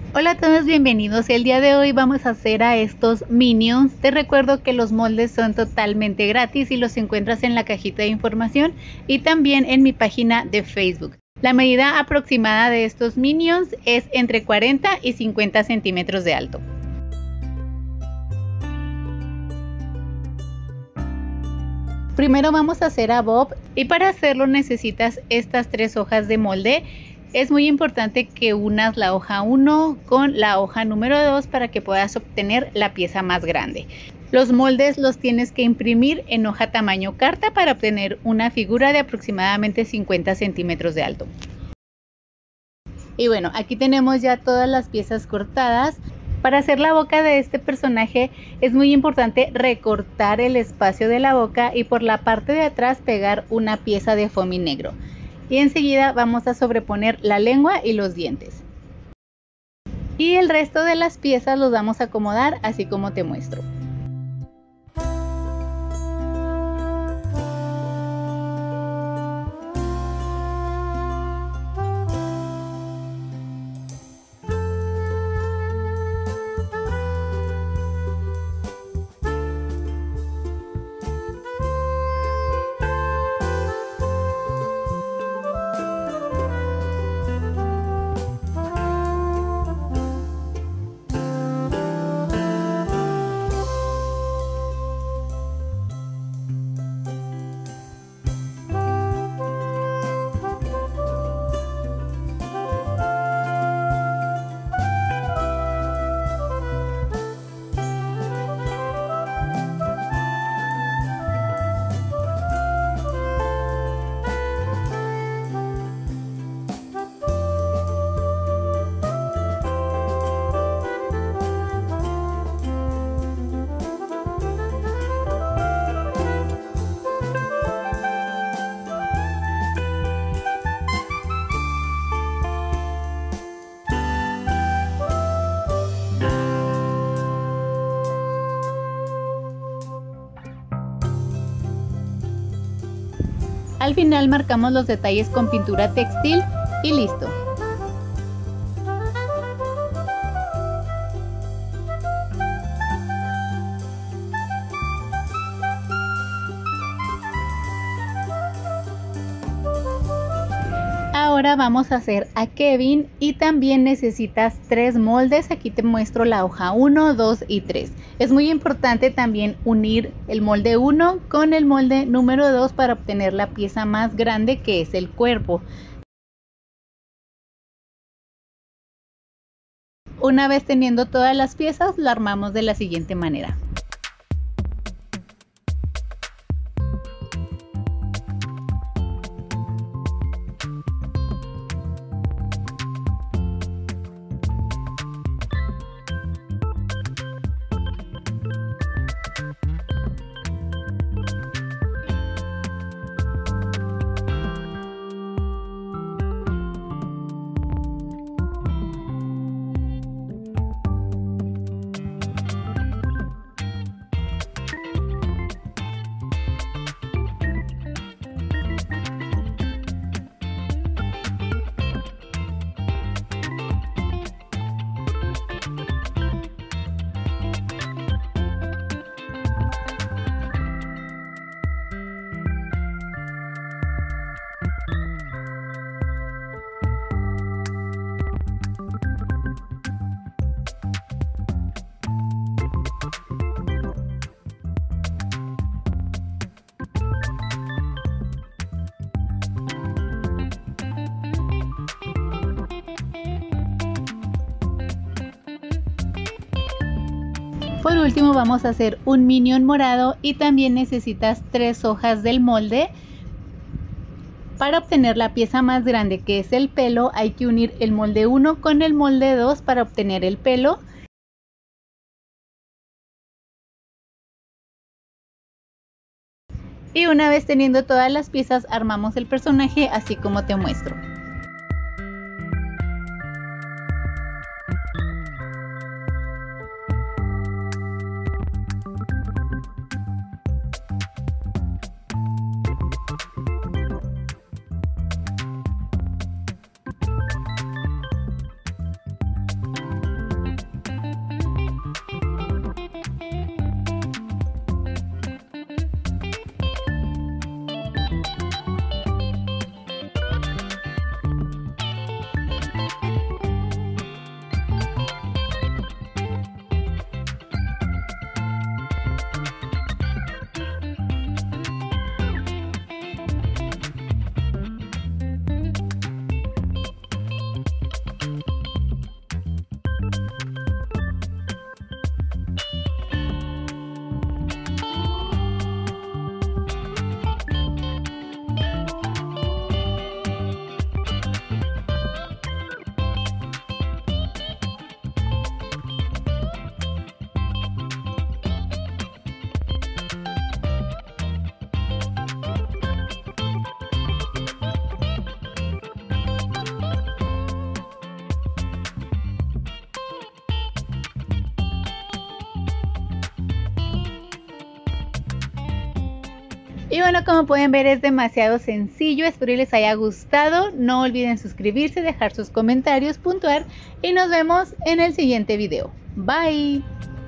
Hola a todos, bienvenidos. El día de hoy vamos a hacer a estos Minions. Te recuerdo que los moldes son totalmente gratis y los encuentras en la cajita de información y también en mi página de Facebook. La medida aproximada de estos Minions es entre 40 y 50 centímetros de alto. Primero vamos a hacer a Bob y para hacerlo necesitas estas 3 hojas de molde. Es muy importante que unas la hoja 1 con la hoja número 2 para que puedas obtener la pieza más grande. Los moldes los tienes que imprimir en hoja tamaño carta para obtener una figura de aproximadamente 50 centímetros de alto. Y bueno, aquí tenemos ya todas las piezas cortadas. Para hacer la boca de este personaje es muy importante recortar el espacio de la boca y por la parte de atrás pegar una pieza de foamy negro. Y enseguida vamos a sobreponer la lengua y los dientes. Y el resto de las piezas los vamos a acomodar así como te muestro. Al final marcamos los detalles con pintura textil y listo. Ahora vamos a hacer a Kevin y también necesitas 3 moldes. Aquí te muestro la hoja 1, 2 y 3. Es muy importante también unir el molde 1 con el molde número 2 para obtener la pieza más grande, que es el cuerpo. Una vez teniendo todas las piezas, la armamos de la siguiente manera. Por último vamos a hacer un Minion morado y también necesitas 3 hojas del molde. Para obtener la pieza más grande, que es el pelo, hay que unir el molde 1 con el molde 2 para obtener el pelo. Y una vez teniendo todas las piezas, armamos el personaje así como te muestro. Y bueno, como pueden ver es demasiado sencillo, espero que les haya gustado. No olviden suscribirse, dejar sus comentarios, puntuar y nos vemos en el siguiente video. Bye.